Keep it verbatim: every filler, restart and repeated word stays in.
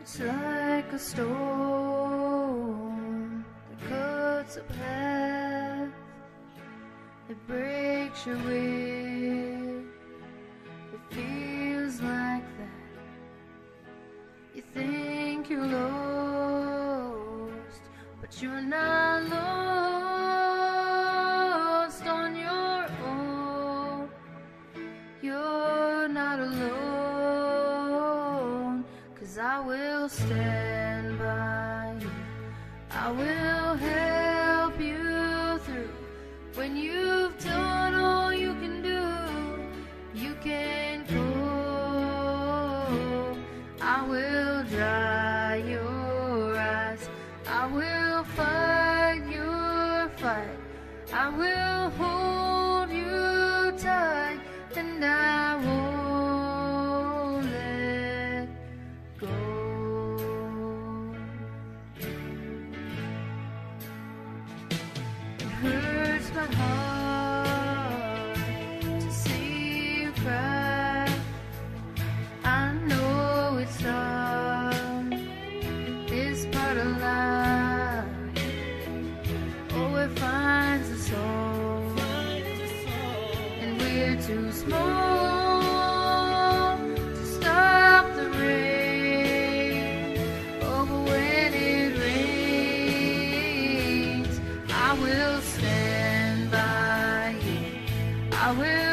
It's like a storm that cuts a path, it breaks your will. It feels like that. You think you're lost, but you're not lost on your own. You're not alone, 'cause I will stand by you. I will help you through. When you've done all you can do, you can go. I will dry your eyes. I will fight your fight. I will hold you tight, and I won't let go. It hurts my heart to see you cry. I know it's hard, this part of life. Oh, it finds us all, and we're too small to stop the rain. Oh, but when it rains, I will stand by you. I will